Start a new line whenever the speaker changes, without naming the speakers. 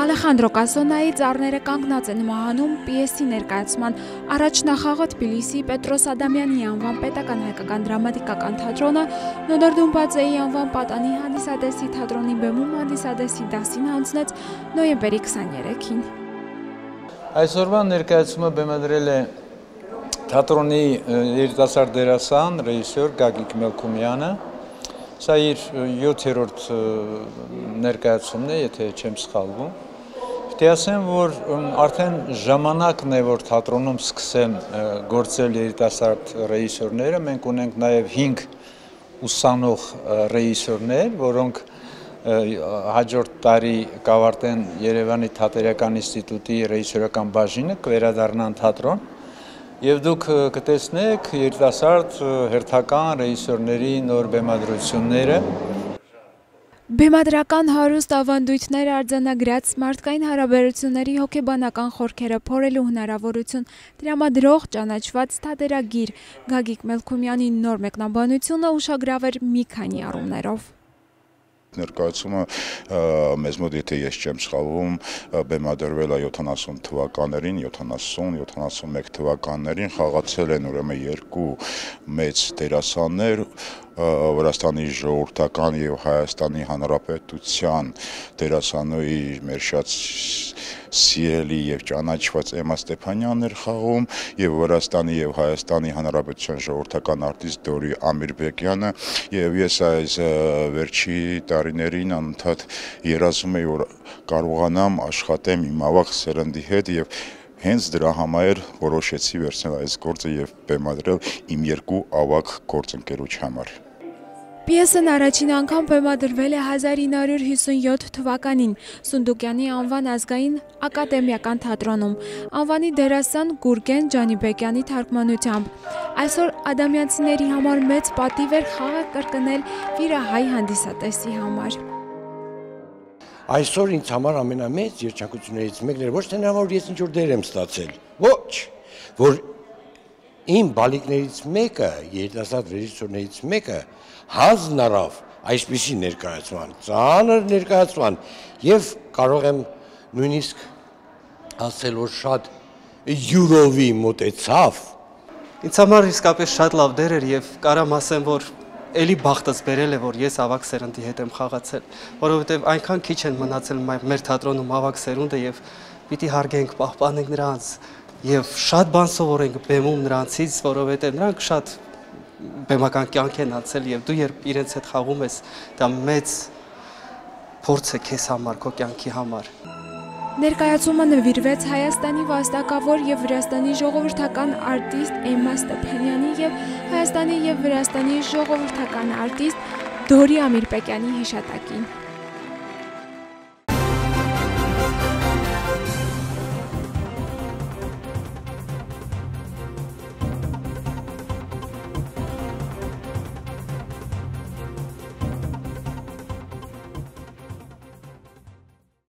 Ալեխանդրո Կասոնայի ծառները կանգնած են մահանում պիեսի ներկայացման առաջնախաղը Թբիլիսի Պետրոս Ադամյանի անվան պետական հայկական դրամատիկական թատրոնը Նոդար Դումբաձեի անվան պատանի հանդիսատեսի թատրոնի բեմում հանդիսատեսի դասին հանձնեց նոյեմբերի 23-ին։
Այսօրվա ներկայացումը բեմադրել է թատրոնի երիտասարդ դերասան, ռեժիսոր Գագիկ Մելքումյանը։ Սա իր 7-րդ ներկայացումն է, եթե չեմ սխալվում։ Պետք է ասեմ, որ արդեն ժամանակն է, որ թատրոնում սկսեն գործել երիտասարդ ռեժիսորները։ Մենք ունենք նաև 5 ուսանող ռեժիսորներ, որոնք հաջորդ տարի կավարտեն Երևանի Թատերական ինստիտուտի ռեժիսորական բաժինը, կվերադառնան թատրոն։ Եվ դուք կտեսնեք երիտասարդ հերթական ռեժիսորների նոր բեմադրությունները։
Բեմադրական հարուստ ավանդույթներ արձանագրած մարդկային հարաբերությունների հոգեբանական խորքերը փորելու հնարավորություն տրամադրող ճանաչված թատերագիր Գագիկ Մելքումյանի նոր մեկնաբանությունը ուշագրավ էր մի քանի առումներով։
Ներկայացումը մեզ մոտ, եթե ես չեմ սխալվում, բեմադրվել է 70 թվականներին, 70-71 թվականներին, խաղացել են ուրեմն երկու մեծ դերասաններ, Վրաստանի ժողովրդական եւ Հայաստանի Հանրապետության դերասանուհի մեր շատ սիրելի եւ ճանաչված Էմմա Ստեփանյանն էր խաղում եւ Վրաստանի եւ Հայաստանի Հանրապետության ժողովրդական արտիստ Դորի Ամիրբեկյանը եւ ես այս վերջի տարիներին անընդհատ երազում եի որ կարողանամ աշխատեմ իմ ավագ սերնդի հետ եւ հենց դրա համար որոշեցի վերցնել այս գործը եւ բեմադրել իմ երկու ավագ գործընկերոջ համար։
Պիեսն առաջին անգամ բեմադրվել է 1957 թվականին Սունդուկյանի անվան ազգային ակադեմիական թատրոնում, անվանի դերասան Գուրգեն Ջանիբեկյանի թարգմանությամբ։ Այսօր ադամյանցիների համար մեծ պատիվ էր խաղը կրկնել վիրահայ հանդիսատեսի համար։
Այսօր ինձ համար ամենամեծ երջանկություններից մեկն էր ոչ թե նա որ ես ինչ-որ դեր եմ ստացել, ոչ, որ իմ բալիկներից մեկը, երիտասարդ ռեժիսորներից մեկը հազն առավ այսպիսի ներկայացման, ծանր ներկայացման եւ կարող եմ նույնիսկ ասել որ շատ յուրովի մոտեցավ։
Ինձ համար իսկապես շատ լավ դեր էր եւ կարամ ասեմ որ էլի բախտս բերել է որ ես ավակ սերնդի հետ եմ խաղացել, որովհետեւ այնքան քիչ են մնացել մեր թատրոնում ավակ սերունդը եւ պիտի հարգենք, պահպանենք նրանց եւ շատ բան սովորենք բեմում նրանցից, որովհետեւ նրանք շատ բեմական կյանք են անցել եւ դու երբ իրենց հետ խաղում ես, դա մեծ փորձ է քեզ համար, քո կյանքի համար։
Ներկայացումը նվիրվեց Հայաստանի վաստակավոր եւ Վրաստանի ժողովրդական արտիստ Էմմա Ստեփանյանի եւ Հայաստանի եւ Վրաստանի ժողովրդական արտիստ Դորի Ամիրբեկյանի հիշատակին։